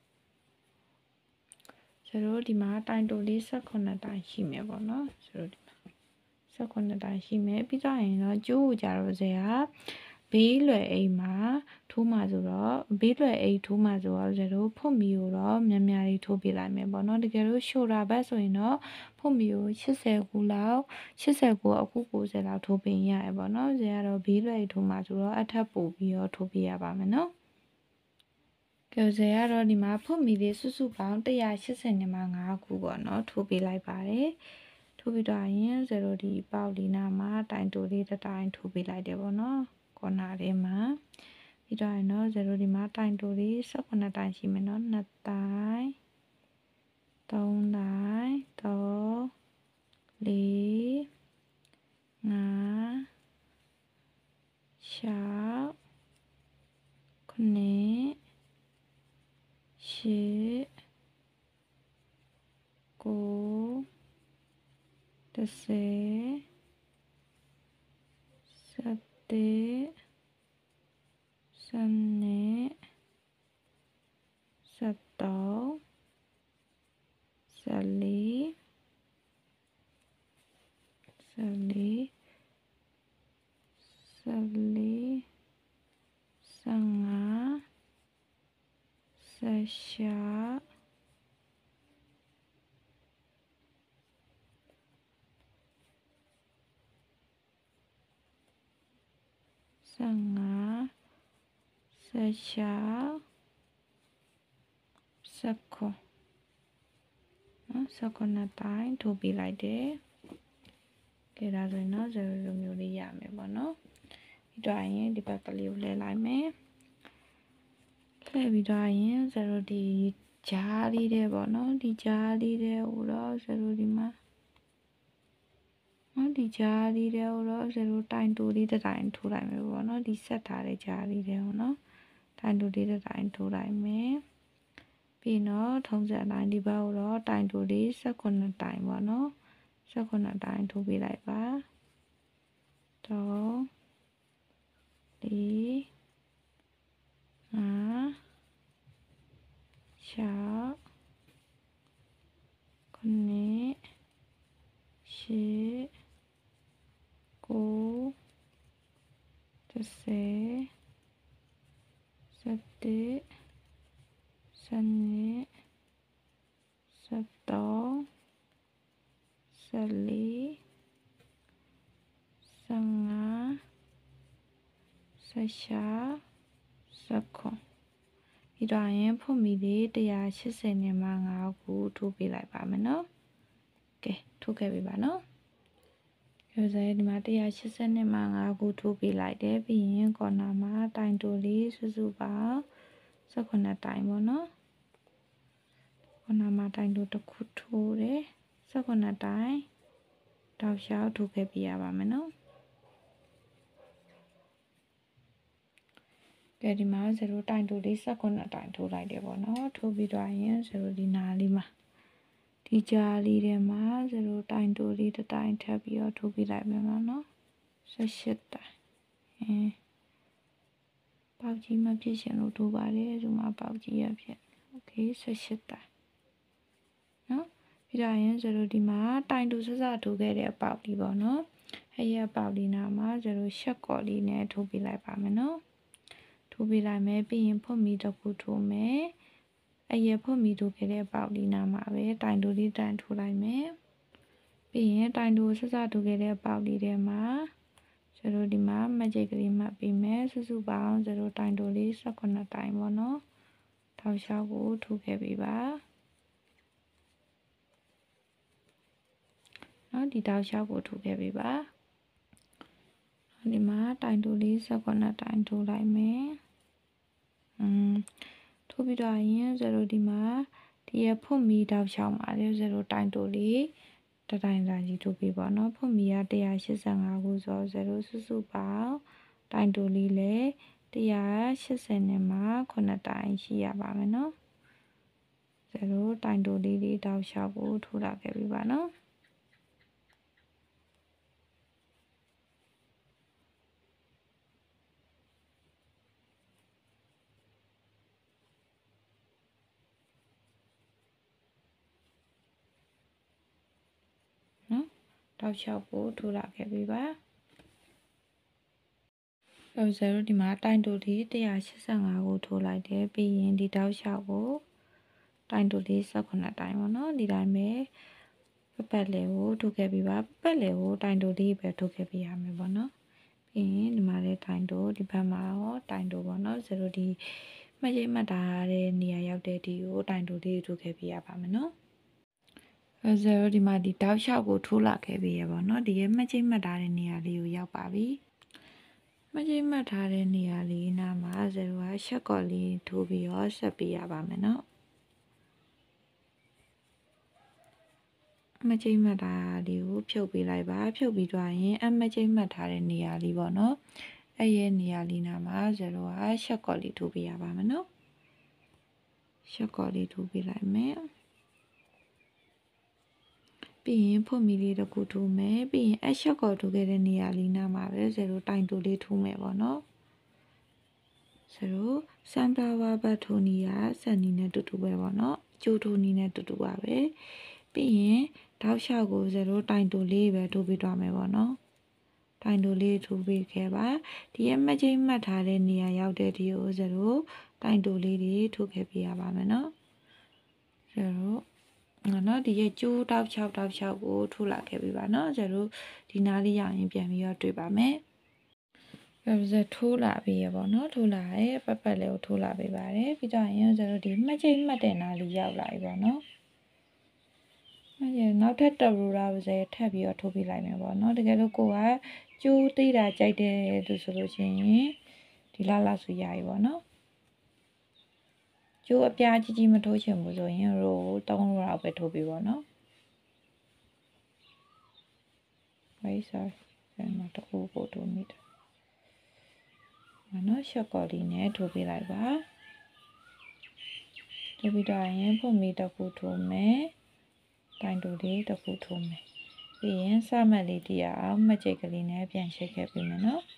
ဇီရိုဒီမှာတိုင်တူလေး၁၈တိုင်ရှိမယ်ပေါ့နော်ဇီရိုဒီမှာ၁၈တိုင်ရှိမယ်ပြီးတော့ရင်တော့ကျိုးကိုကြတော့ဇေဟာဘေးလွယ်အိမ်မှာထိုးမှာဆိုတော့ဘေးလွယ်အိတ်ထိုးမှာဆိုတော့ဇရိုဖွတ်မီကိုတော့များများလေးထိုးပြလိုက်မယ်ပေါ့နော်တကယ်လို့ရှိုတာဘက်ဆိုရင်တော့ဖွတ်မီကို80ခုလောက်89အခု90လောက်ထိုးပြရရပေါ့နော်ဇေကတော့ဘေးလွယ်အိတ်ထိုးမှာဆိုတော့အထက်ပို့ပြီးတော့ထိုးပြရပါမယ်နော်ကဲဇေကတော့ဒီမှာဖွတ်မီလေးစုစုပေါင်း180နဲ့မှ5ခုပေါ့နော်ထိုးပြလိုက်ပါတယ်ထိုးပြီးတော့ရင်ဇရိုဒီပေါက်လီနာမှာတိုင်တိုလေးတစ်တိုင်းထိုးပြလိုက်တယ်ပေါ့နော်ကော်နာလေးမှာပြီးတော့ရင်တော့zeroဒီမှာတိုင်တိုလေး18တိုင်ရှိမယ်နော်2တိုင်3တိုင်3 4 5 6 9 10 9 10 11 12 13 14 15 16 17 15 16 19နော်19တိုင်းထိုးပြလိုက်တယ်ကဲဒါဆိုရင်တော့zeroလိုမျိုးလေးရမယ်ပေါ့နော်ပြီးတော့ရင်ဒီဘက်ကလေးကိုလှည့်လိုက်မယ်လှည့်ပြီးတော့ရင်zeroဒီဂျားလေးတဲ့ပေါ့နော်ဒီဂျားလေးတဲ့ဟိုတော့zeroဒီမှာနော်ဒီဂျားလေးတဲ့ဟိုတော့zeroတိုင်တိုလေးတစ်တိုင်ထိုးလိုက်မယ်ပေါ့နော်ဒီဆက်ထားတဲ့ဂျားလေးတဲ့ဟိုနော်တိုင်တိုလေးတစ်တိုင်ထိုးလိုက်မယ်ပြီးတော့ထုံးစံတိုင်းဒီဘက်ကိုတော့တိုင်တိုလေး18တိုင်ပေါ့နော်18တိုင်ထိုးပေးလိုက်ပါတော့လေး5 6 9 10 9 10 11 12 13 14 15 16 19ပြီးတော့ရင်ဖွတ်မီလေး180နဲ့မှ5ခုထိုးပေးလိုက်ပါမယ်နော်ကဲထိုးခဲ့ပြီပါနော်ရုပ်စဲဒီမှာ180နဲ့မှ5ခုထိုးပေးလိုက်တယ်ပြီးရင်ကော်နာမှာတိုင်တိုလေးစုစုပေါင်း18တိုင်ပေါ့နော်ကော်နာမှာတိုင်တိုတစ်ခုထိုးတယ်18တိုင်တောက်လျှောက်ထိုးခဲ့ပြရပါမယ်နော်ကဲဒီမှာzeroတိုင်တိုလေး18တိုင်ထိုးလိုက်တယ်ပေါ့နော်ထိုးပြီးတော့ရင်zeroဒီနာလေးမှာဒီကြားလေးထဲမှာzeroတိုင်တိုလေးတစ်တိုင်ထပ်ပြီးတော့ထိုးပြလိုက်မယ်ပေါ့နော်18တိုင်အင်းပေါက်ကြီးမဖြစ်ရှင်လို့ထိုးပါတယ်ဒီမှာပေါက်ကြီးရဖြစ်โอเค18တိုင်နော်ပြီးတော့ရင်zeroဒီမှာတိုင်တိုစစထိုးခဲ့တဲ့အပေါက်လေးပေါ့နော်အဲ့ရပေါက်လေးနာမှာzeroရှက်ကော်လေးနဲ့ထိုးပြလိုက်ပါမယ်နော်ထိုးပြလိုက်မယ်ပြီးရင်ဖွတ်မီတစ်ခုထိုးမယ်အရဖွတ်မီထိုးခဲ့တဲ့ပေါက်လေးနာမှာပဲတိုင်တိုလေးတိုင်ထိုးလိုက်မယ်ပြီးရင်တိုင်တိုဆက်စထိုးခဲ့တဲ့ပေါက်လေးထဲမှာzeroဒီမှာမကြိတ်ကလေးမှတ်ပြီးမယ်စုစုပေါင်းzeroတိုင်တိုလေး18တိုင်ပေါ့နော်ထောက်လျှောက်ကိုထိုးခဲ့ပြီပါနော်ဒီတောက်လျှောက်ကိုထိုးခဲ့ပြီပါဒီမှာတိုင်တိုလေး18တိုင်ထိုးလိုက်မယ်อืมထိုးပြီးတော့ရင်zeroဒီမှာဒီရဖွတ်မီတောက်လျှောက်မှာလေzeroတိုင်တိုလေးတတိုင်စာကြီးထိုးပြီးပေါ့နော်ဖွတ်မီက185ခုဆိုzeroစုစုပေါင်းတိုင်တိုလေးလေ180နဲ့မှ9တိုင်ရှိရပါမယ်နော်zeroတိုင်တိုလေးလေးတောက်လျှောက်ကိုထိုးလာခဲ့ပြီပါနော်တောက်လျှောက်ကိုထိုးလာခဲ့ပြီပါကဲဇေရိုဒီမှာတိုင်တိုလေးone eighty-fiveကိုထိုးလိုက်တယ်ပြီးရင်ဒီတောက်လျှောက်ကိုတိုင်တိုလေးeighteenတိုင်ပေါ့နော်ဒီတိုင်းပဲပပတ်လေကိုထိုးခဲ့ပြီးပါပပတ်လေကိုတိုင်တိုလေးပဲထိုးခဲ့ပြရမယ်ပေါ့နော်ပြီးရင်ဒီမှာလည်းတိုင်တိုဒီဘက်မှာရောတိုင်တိုပေါ့နော်ဇေရိုဒီမှတ်ရိပ်မှတ်ထားတဲ့နေရာရောက်တဲ့ဒီကိုတိုင်တိုလေးထိုးခဲ့ပြရပါမယ်နော်အဲဇေရိုဒီမှာဒီတောက်လျှောက်ကိုထိုးလာခဲ့ပြရပါတော့ဒီရဲ့မှတ်ချိတ်မှတ်ထားတဲ့နေရာလေးကိုရောက်ပါပြီမှတ်ချိတ်မှတ်ထားတဲ့နေရာလေးနားမှာဇေရိုကရှက်ကော်လေးထိုးပြီးတော့ဆက်ပြရပါမယ်နော်မချိတ်မှတ်ထားလေးကိုဖြုတ်ပေးလိုက်ပါဖြုတ်ပြီးတော့ရင်အမချိတ်မှတ်ထားတဲ့နေရာလေးပေါ့နော်အဲ့ရဲ့နေရာလေးနားမှာဇေရိုကရှက်ကော်လေးထိုးပေးရပါမယ်နော်ရှက်ကော်လေးထိုးပေးလိုက်မယ်ပြီးရင်ဖွင့်မီလေးတစ်ခုထိုးမယ်ပြီးရင်အရှက်ကော်ထိုးခဲ့တဲ့နေရာလေးနားမှာပဲဇေရိုတိုင်တိုလေးထိုးမယ်ပေါ့နော်ဇေရိုစမ်ပလာဝါဘတ်ထိုးနီးရစက်နီနဲ့တူတူပဲပေါ့နော်ကျိုးထိုးနီနဲ့တူတူပါပဲပြီးရင်တောက်လျှောက်ကိုဇေရိုတိုင်တိုလေးပဲထိုးပေးသွားမယ်ပေါ့နော်တိုင်တိုလေးထိုးပေးခဲ့ပါဒီရဲ့မှတ်ချိတ်မှတ်ထားတဲ့နေရာရောက်တဲ့ဒီကိုဇေရိုတိုင်တိုလေးတွေထိုးခဲ့ပြရပါမယ်နော်ဇေရိုနော်ဒီရဲ့ကျိုးတောက်6တောက်6ကိုထိုးလာခဲ့ပြီပါနော်ဇေရိုဒီနားလေးရရင်ပြန်ပြီးတော့တွေ့ပါမယ်ဇေထိုးလာပြီရပေါ့နော်ထိုးလာရဲပတ်ပတ်လေးကိုထိုးလာပေးပါတယ်ပြီးတော့ရင်ဇေရိုဒီမှတ်ချိတ်မှတ်တဲ့နားလေးရောက်လာပြီပေါ့နော်အဲ့နောက်ထပ်တရူရာဇေထပ်ပြီးတော့ထိုးပေးလိုက်မယ်ပေါ့နော်တကယ်လို့ကိုကကျိုးသေးတာကြိုက်တယ်လို့ဆိုလို့ရှိရင်ဒီလောက်လောက်ဆိုရပြီပေါ့နော်ကျိုးအပြားကြီးကြီးမထိုးချင်ဘူးဆိုရင်ရိုးသုံးရိုးတော့ပဲထိုးပြီးပေါ့နော် wait sorry အဲ့မှာတခုပို့ထိုးမိတယ်မနော်ရှော့ကော်လေးနဲ့ထိုးပေးလိုက်ပါထိုးပြီးတော့ရင်ဖွင့်မီတစ်ခုထိုးမယ်တိုင်တူလေးတစ်ခုထိုးမယ်ပြီးရင်စမတ်လေးတရအောင်မှတ်ချိတ်ကလေးနဲ့ပြန်ရှင်းခဲ့ပြီမယ်နော်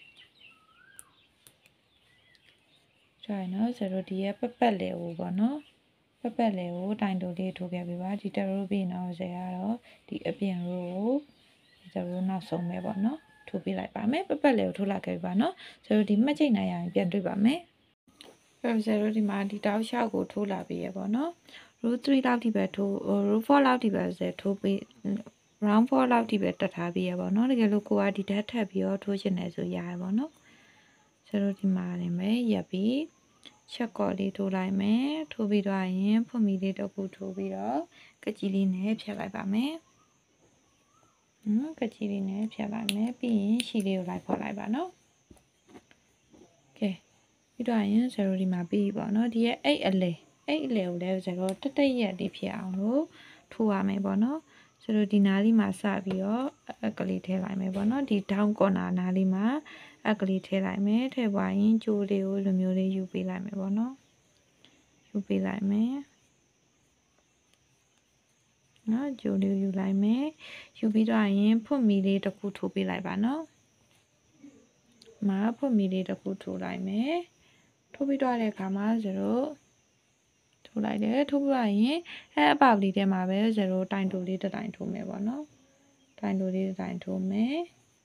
ဆိုရင်နော်ဇေရိုဒီရဲ့ပပတ်လေကိုပေါ့နော်ပပတ်လေကိုတိုင်တူလေးထိုးခဲ့ပြီပါဒီတရိုးပြီးနော်ဇေကတော့ဒီအပြင်ရိုးကိုဇေရိုနောက်ဆုံးပဲပေါ့နော်ထိုးပေးလိုက်ပါမယ်ပပတ်လေကိုထိုးလာခဲ့ပြီပါနော်ဇေရိုဒီမှတ်ချိတ်နိုင်ရရင်ပြန်တွေ့ပါမယ်အဲ့ဇေရိုဒီမှာဒီတောက်လျှောက်ကိုထိုးလာပြီးရပေါ့နော်row threeလောက်ထိပဲထိုး row fourလောက်ထိပဲဇေထိုးပြီး round fourလောက်ထိပဲတက်ထားပြီးရပေါ့နော်တကယ်လို့ကိုကဒီဓာတ်ထပ်ပြီးတော့ထိုးချင်တယ်ဆိုရရပေါ့နော်ဇေရိုဒီမှာနေမယ်ရပ်ပြီးချက်ကော်လေးထိုးလိုက်မယ်ထိုးပြီးတော့ရင်ဖွင့်မီလေးတစ်ခုထိုးပြီးတော့ကကြီးလေးနဲ့ဖြတ်လိုက်ပါမယ်ဟွန်းကကြီးလေးနဲ့ဖြတ်လိုက်မယ်ပြီးရင်ရှီလေးကိုလိုက်ဖော်လိုက်ပါနော်ကဲပြီးတော့ရင်ဇေရိုဒီမှာပြီးပေါ့နော်ဒီရဲ့အဲ့အလေအဲ့အလေကိုလည်းဇေရိုတက်တက်ရက်လေးဖြစ်အောင်လို့ထိုးရမယ်ပေါ့နော်ဇေရိုဒီနားလေးမှာစပြီးတော့အကလေးထည့်လိုက်မယ်ပေါ့နော်ဒီဒေါင်းကော်နာနားလေးမှာအကလေးထည့်လိုက်မယ်ထည့်ပွားရင်ကျိုးလေးကိုလိုမျိုးလေးယူပေးလိုက်မယ်ပေါ့နော်ယူပေးလိုက်မယ်နော်ကျိုးလေးယူလိုက်မယ်ယူပြီးတော့ရင်ဖွင့်မီလေးတစ်ခုထိုးပေးလိုက်ပါနော်မှာဖွင့်မီလေးတစ်ခုထိုးလိုက်မယ်ထိုးပြီးတော့တဲ့အခါမှာဇေရိုထိုးလိုက်တယ်ထိုးပြီးတော့ရင်အဲအပေါက်လေးထဲမှာပဲဇေရိုတိုင်တိုလေးတစ်တိုင်ထိုးမယ်ပေါ့နော်တိုင်တိုလေးတစ်တိုင်ထိုးမယ်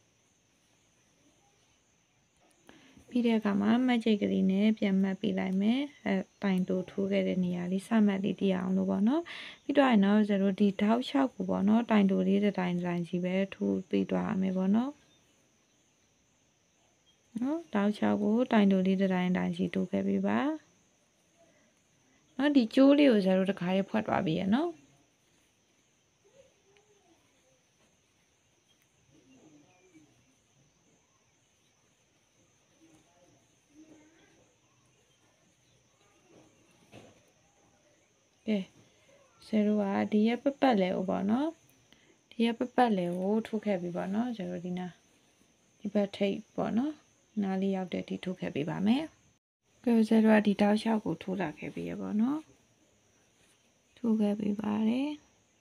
ပြီးတဲ့အခါမှာမှတ်ချိတ်ကလေးနဲ့ပြန်မှတ်ပေးလိုက်မယ်အဲတိုင်တိုထိုးခဲ့တဲ့နေရာလေးစမှတ်လေးတည်အောင်လို့ပေါ့နော်ပြီးတော့ရင်တော့ဇေရိုဒီထောက်လျှောက်ကိုပေါ့နော်တိုင်တိုလေးတစ်တိုင်တိုင်စီပဲထိုးပြီးသွားရမယ်ပေါ့နော်နော်တောက်ချောက်ကိုတိုင်တိုလေးတစ်တိုင်းတိုင်းစီတိုးခဲ့ပြီပါနော်ဒီကျိုးလေးကိုဇာတို့တခါလေးဖွက်သွားပြီရနော်ကဲဇာတို့ကဒီရဲ့ပပတ်လေကိုပေါ့နော်ဒီရဲ့ပပတ်လေကိုထိုးခဲ့ပြီပေါ့နော်ဇာတို့ဒီနာဒီဘက်ထိပ်ပေါ့နော်နားလေးရောက်တဲ့ဒီထိုးခဲ့ပြီပါမယ်ကဲဇာတို့ကဒီတောက်လျှောက်ကိုထိုးလာခဲ့ပြီရပေါ့နော်ထိုးခဲ့ပြီပါတယ်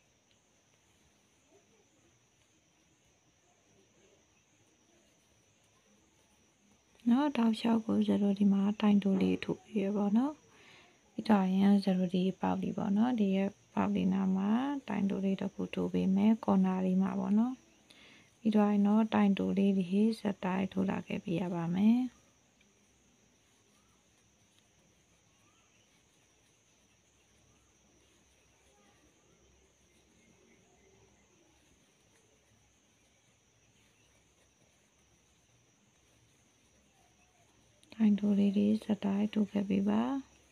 နော်တောက်လျှောက်ကိုဇာတို့ဒီမှာတိုင်တိုးလေးထိုးပြီးရပေါ့နော်ပြီးတော့ရင်ဇာတို့ဒီပေါက်လေးပေါ့နော်ဒီရဲ့ပေါက်လေးနာမှာတိုင်တိုးလေးတစ်ခုထိုးပေးမယ်ကော်နာလေးမှာပေါ့နော်ပြီးတော့ရင်တော့တိုင်တိုးလေးဒီစက်တိုင်းထိုးလာခဲ့ပြရပါမယ်တိုင်တိုလေးတွေစက်တိုင်းထိုးခဲ့ပေးပါ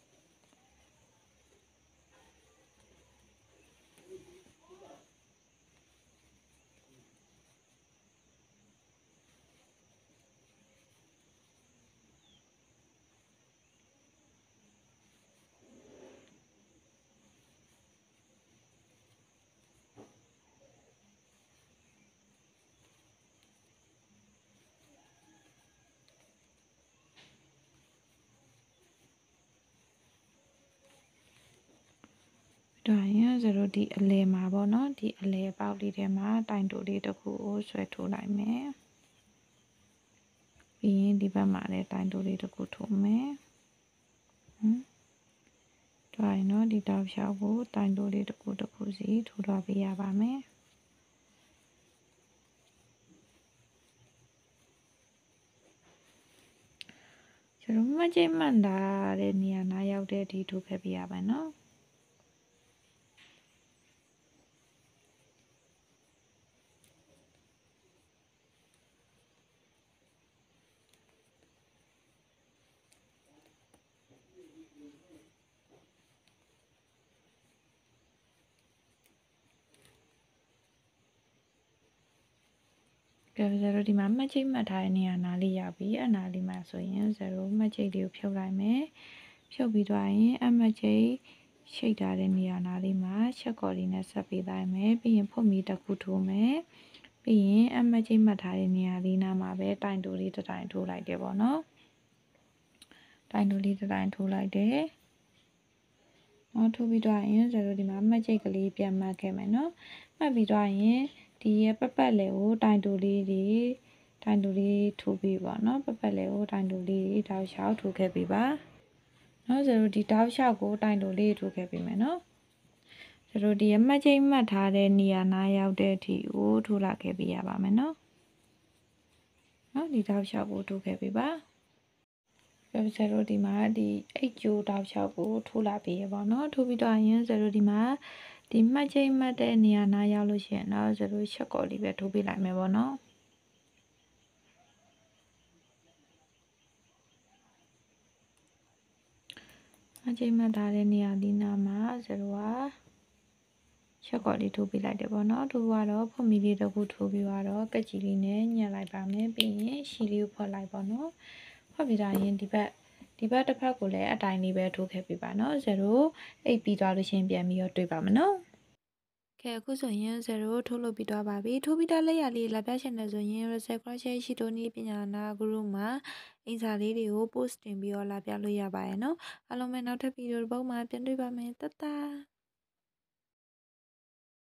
ဒါရင်ဇရိုဒီအလဲမှာပေါ့နော်ဒီအလဲပေါက်လေးထဲမှာတိုင်တိုလေးတစ်ခုကိုဆွဲထိုးလိုက်မယ်ပြီးရင်ဒီဘက်မှာလည်းတိုင်တိုလေးတစ်ခုထိုးမယ်ဟမ်ဒါရင်တော့ဒီတောက်လျှောက်ကိုတိုင်တိုလေးတစ်ခုတစ်ခုစီထိုးတော့ပေးရပါမယ်ကျတော့မကြိတ်မှန်တာတဲ့နေရာနားရောက်တဲ့အထိထိုးခဲ့ပြရပါနော်ကဲဇရိုဒီမှာမှတ်ချိတ်မှတ်ထားတဲ့နေရာနားလေးရောက်ပြီအနားလေးမှာဆိုရင်ဇရိုမှတ်ချိတ်လေးကိုဖြုတ်လိုက်မယ်ဖြုတ်ပြီးသွားရင်အမှတ်ချိတ်ရှိတ်ထားတဲ့နေရာနားလေးမှာချက်ကော်လေးနဲ့ဆက်ပေးလိုက်မယ်ပြီးရင်ဖုတ်မီတစ်ခုထိုးမယ်ပြီးရင်အမှတ်ချိတ်မှတ်ထားတဲ့နေရာလေးနားမှာပဲတိုင်တိုလေးတစ်တိုင်ထိုးလိုက်တယ်ပေါ့နော်တိုင်တိုလေးတစ်တိုင်ထိုးလိုက်တယ်နော်ထိုးပြီးသွားရင်ဇရိုဒီမှာမှတ်ချိတ်ကလေးပြန်မှတ်ခဲ့မယ်နော်မှတ်ပြီးသွားရင်ဒီရဲ့ပတ်ပတ်လေကိုတိုင်တိုလေးတွေတိုင်တိုလေးထိုးပေးပါနော်ပတ်ပတ်လေကိုတိုင်တိုလေးတွေတောက်လျှောက်ထိုးခဲ့ပေးပါနော်ဇရိုဒီတောက်လျှောက်ကိုတိုင်တိုလေးထိုးခဲ့ပေးမယ်နော်ဇရိုဒီရဲ့မှတ်ချိတ်မှတ်ထားတဲ့နေရာနားရောက်တဲ့အထိကိုထိုးလာခဲ့ပေးရပါမယ်နော်နော်ဒီတောက်လျှောက်ကိုထိုးခဲ့ပေးပါဇရိုဒီမှာဒီအိတ်ကျိုးတောက်လျှောက်ကိုထိုးလာပေးရပါတော့ထိုးပြီးတော့ရင်ဇရိုဒီမှာဒီမှတ်ချိတ်မှတ်တဲ့နေရာနားရောက်လို့ရှိရင်တော့ဇရိုချက်ကော်လေးပဲထိုးပေးလိုက်မယ်ပေါ့နော်မှတ်ချိတ်မှတ်ထားတဲ့နေရာဒီနားမှာဇရိုကချက်ကော်လေးထိုးပေးလိုက်တယ်ပေါ့နော်ထိုးသွားတော့ဖွင့်မီလေးတစ်ခုထိုးပြီးတော့ကက်ကြီးလေးနဲ့ညှက်လိုက်ပါမယ်ပြီးရင်ရှီလေးကိုဖွက်လိုက်ပေါ့နော်ဖွက်ပြီးတော့ရင်ဒီဘက်ဒီဘက်တစ်ဖက်ကိုလည်းအတိုင်းလေးပဲထိုးခဲ့ပေးပါနော်ဇရိုအိတ်ပြီးသွားလို့ရှိရင်ပြန်ပြီးတော့တွေ့ပါမယ်နော်ကဲအခုဆိုရင်ဇရိုထိုးလို့ပြီးသွားပါပြီထိုးပြီးသားလက်ရလေးလာပြချင်တယ်ဆိုရင် Reset Crochet ရှိတိုနီးပညာနာ group မှာအင်စာလေးတွေကို post တင်ပြီးတော့လာပြလို့ရပါရဲ့နော်အားလုံးပဲနောက်ထပ်ဗီဒီယိုတစ်ပုဒ်မှာပြန်တွေ့ပါမယ်တတ်တာ